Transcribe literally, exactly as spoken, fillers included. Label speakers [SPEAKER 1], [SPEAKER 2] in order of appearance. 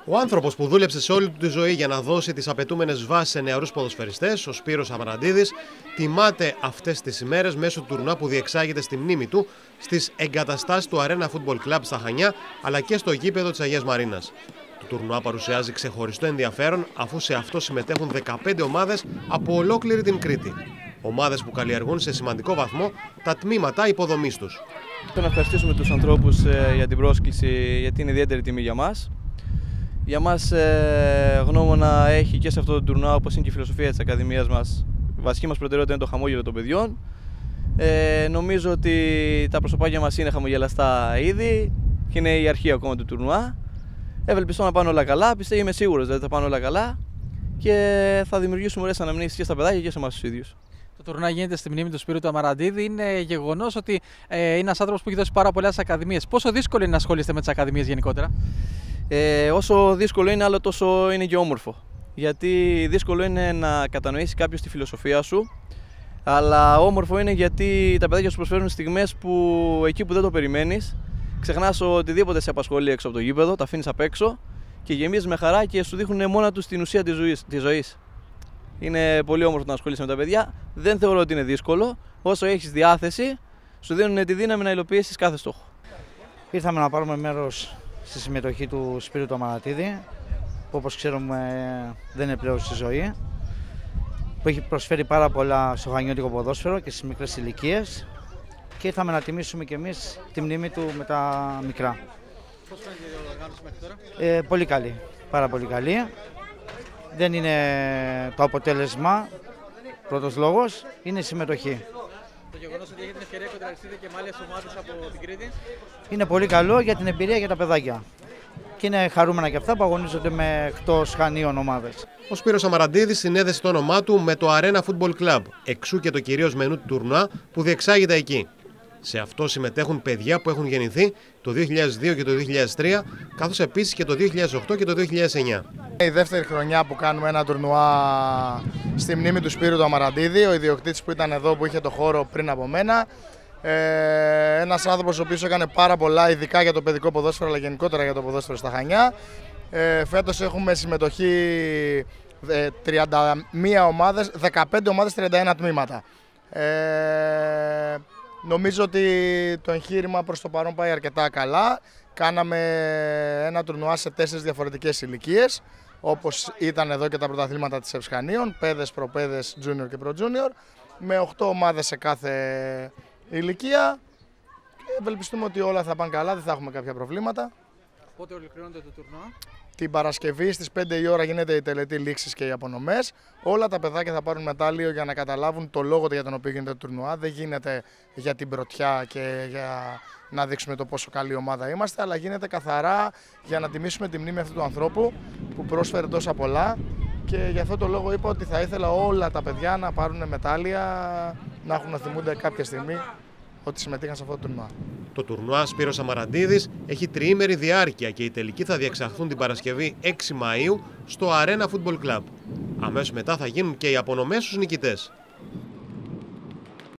[SPEAKER 1] Ο άνθρωπος που δούλεψε σε όλη του τη ζωή για να δώσει τις απαιτούμενες βάσεις σε νεαρούς ποδοσφαιριστές, ο Σπύρος Αμαραντίδης, τιμάται αυτές τις ημέρες μέσω του τουρνουά που διεξάγεται στη μνήμη του στις εγκαταστάσεις του Arena Football Club στα Χανιά, αλλά και στο γήπεδο της Αγίας Μαρίνας. Το τουρνουά παρουσιάζει ξεχωριστό ενδιαφέρον, αφού σε αυτό συμμετέχουν δεκαπέντε ομάδες από ολόκληρη την Κρήτη. Ομάδες που καλλιεργούν σε σημαντικό βαθμό τα τμήματα υποδομής τους.
[SPEAKER 2] Θέλω να ευχαριστήσουμε τους ανθρώπους ε, για την πρόσκληση, γιατί είναι ιδιαίτερη τιμή για μας. Για μας ε, γνώμονα έχει και σε αυτό το τουρνουά, όπως είναι και η φιλοσοφία της Ακαδημίας μας, η βασική μας προτεραιότητα είναι το χαμόγελο των παιδιών. Ε, νομίζω ότι τα προσωπάκια μας είναι χαμογελαστά ήδη και είναι η αρχή ακόμα του τουρνουά. Ευελπιστώ να πάνε όλα καλά, πιστεύω, είμαι σίγουρος ότι θα πάνε όλα καλά και θα δημιουργήσουμε ωραίες αναμνήσεις και στα παιδάκια και σε εμάς τους ίδιους.
[SPEAKER 3] Το τουρνουά γίνεται στη μνήμη του Σπύρου του Αμαραντίδη. Είναι γεγονός ότι ε, είναι ένας άνθρωπος που έχει δώσει πάρα πολλές ακαδημίες. Πόσο δύσκολο είναι να ασχολείστε με τις ακαδημίες γενικότερα?
[SPEAKER 2] Ε, όσο δύσκολο είναι, άλλο τόσο είναι και όμορφο. Γιατί δύσκολο είναι να κατανοήσει κάποιος τη φιλοσοφία σου, αλλά όμορφο είναι γιατί τα παιδάκια σου προσφέρουν στιγμές που εκεί που δεν το περιμένεις, ξεχνάς οτιδήποτε σε απασχολεί έξω από το γήπεδο, τα αφήνεις απ' έξω και γεμίζεις με χαρά και σου δείχνουν μόνα τους την ουσία της ζωής. Της ζωής. Είναι πολύ όμορφο να ασχολείσαι με τα παιδιά. Δεν θεωρώ ότι είναι δύσκολο. Όσο έχεις διάθεση, σου δίνουν τη δύναμη να υλοποιήσεις κάθε στόχο.
[SPEAKER 4] Ήρθαμε να πάρουμε μέρος στη συμμετοχή του Σπύρου του Αμαραντίδη, που όπως ξέρουμε δεν είναι πλέον στη ζωή, που έχει προσφέρει πάρα πολλά στο χανιώτικο ποδόσφαιρο και στις μικρές ηλικίες, και ήρθαμε να τιμήσουμε και εμείς τη μνήμη του με τα μικρά.
[SPEAKER 3] Πώς φαίνεται η οργάνωση μέχρι τώρα?
[SPEAKER 4] Ε, πολύ καλή, πάρα πολύ καλή. Δεν είναι το αποτέλεσμα, πρώτος λόγος, είναι η συμμετοχή.
[SPEAKER 3] Το γεγονός ότι έχετε την ευκαιρία να κοντραστείτε και με άλλες ομάδες από την Κρήτη.
[SPEAKER 4] Είναι πολύ καλό για την εμπειρία για τα παιδάκια. Και είναι χαρούμενα και αυτά που αγωνίζονται με εκτός Χανίων ομάδες.
[SPEAKER 1] Ο Σπύρος Αμαραντίδης συνέδεσε το όνομά του με το Arena Football Club, εξού και το κυρίως μενού του τουρνουά που διεξάγεται εκεί. Σε αυτό συμμετέχουν παιδιά που έχουν γεννηθεί το δύο χιλιάδες δύο και το δύο χιλιάδες τρία, καθώς επίσης και το δύο χιλιάδες οκτώ και το δύο χιλιάδες εννιά.
[SPEAKER 5] Η δεύτερη χρονιά που κάνουμε ένα τουρνουά στη μνήμη του Σπύρου του Αμαραντίδη, ο ιδιοκτήτης που ήταν εδώ, που είχε το χώρο πριν από μένα. Ε, ένας άνθρωπος ο οποίος έκανε πάρα πολλά, ειδικά για το παιδικό ποδόσφαιρο, αλλά γενικότερα για το ποδόσφαιρο στα Χανιά. Ε, φέτος έχουμε συμμετοχή ε, τριάντα μία ομάδες, δεκαπέντε ομάδες, τριάντα ένα τμήματα. Ε, νομίζω ότι το εγχείρημα προς το παρόν πάει αρκετά καλά. Κάναμε ένα τουρνουά σε τέσσερις διαφορετικές ηλικίες, όπως ήταν εδώ και τα πρωταθλήματα της Ευσκανίων, παιδες, προπαίδες, junior και pro-junior, με οκτώ ομάδες σε κάθε ηλικία. Και ευελπιστούμε ότι όλα θα πάνε καλά, δεν θα έχουμε κάποια προβλήματα.
[SPEAKER 3] Πότε ολοκληρώνεται το τουρνουά?
[SPEAKER 5] Την Παρασκευή στις πέντε η ώρα γίνεται η τελετή λήξης και οι απονομές. Όλα τα παιδάκια θα πάρουν μετάλλιο για να καταλάβουν το λόγο για τον οποίο γίνεται το τουρνουά. Δεν γίνεται για την πρωτιά και για να δείξουμε το πόσο καλή ομάδα είμαστε, αλλά γίνεται καθαρά για να τιμήσουμε τη μνήμη αυτού του ανθρώπου που πρόσφερε τόσα πολλά. Και γι' αυτό το λόγο είπα ότι θα ήθελα όλα τα παιδιά να πάρουν μετάλλια, να έχουν να θυμούνται κάποια στιγμή ότι συμμετείχαν σε αυτό το τουρνουά.
[SPEAKER 1] Το τουρνουά Σπύρος Αμαραντίδης έχει τριήμερη διάρκεια και οι τελικοί θα διεξαχθούν την Παρασκευή έξι Μαΐου στο Arena Football Club. Αμέσως μετά θα γίνουν και οι απονομές στους νικητές.